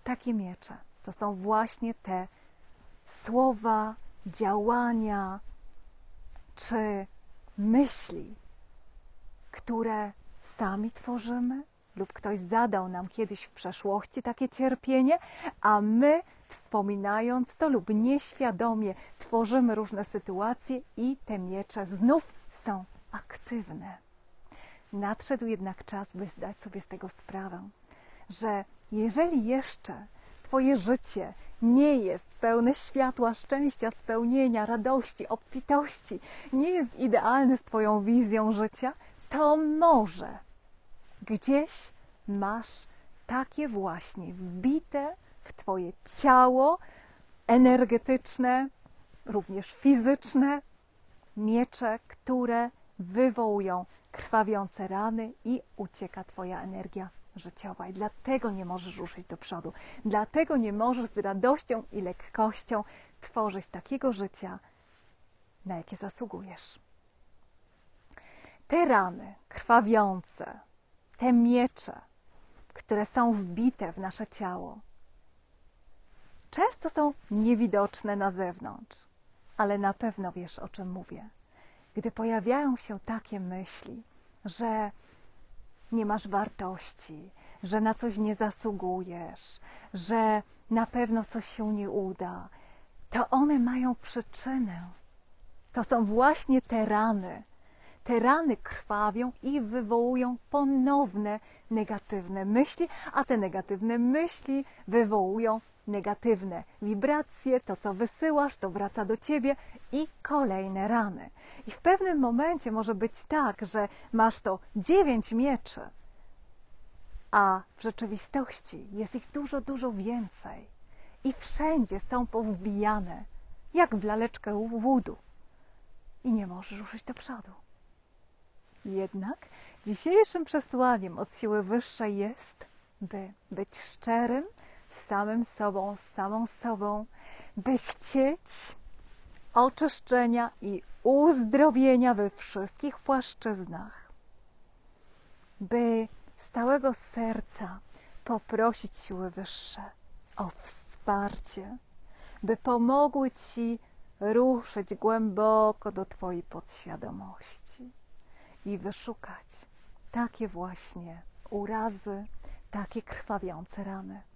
Takie miecze to są właśnie te słowa, działania czy myśli, które sami tworzymy, lub ktoś zadał nam kiedyś w przeszłości takie cierpienie, a my, wspominając to lub nieświadomie, tworzymy różne sytuacje i te miecze znów są aktywne. Nadszedł jednak czas, by zdać sobie z tego sprawę, że jeżeli jeszcze Twoje życie nie jest pełne światła, szczęścia, spełnienia, radości, obfitości, nie jest idealne z Twoją wizją życia, to może gdzieś masz takie właśnie wbite w Twoje ciało energetyczne, również fizyczne miecze, które wywołują krwawiące rany i ucieka Twoja energia życiowa. I dlatego nie możesz ruszyć do przodu. Dlatego nie możesz z radością i lekkością tworzyć takiego życia, na jakie zasługujesz. Te rany krwawiące, te miecze, które są wbite w nasze ciało, często są niewidoczne na zewnątrz, ale na pewno wiesz, o czym mówię. Gdy pojawiają się takie myśli, że nie masz wartości, że na coś nie zasługujesz, że na pewno coś się nie uda, to one mają przyczynę. To są właśnie te rany. Te rany krwawią i wywołują ponowne negatywne myśli, a te negatywne myśli wywołują negatywne wibracje, to co wysyłasz, to wraca do Ciebie i kolejne rany. I w pewnym momencie może być tak, że masz to 9 mieczy, a w rzeczywistości jest ich dużo, dużo więcej. I wszędzie są powbijane, jak w laleczkę wódu. I nie możesz ruszyć do przodu. Jednak dzisiejszym przesłaniem od siły wyższej jest, by być szczerym z samym sobą, z samą sobą, by chcieć oczyszczenia i uzdrowienia we wszystkich płaszczyznach, by z całego serca poprosić siły wyższe o wsparcie, by pomogły Ci ruszyć głęboko do Twojej podświadomości i wyszukać takie właśnie urazy, takie krwawiące rany.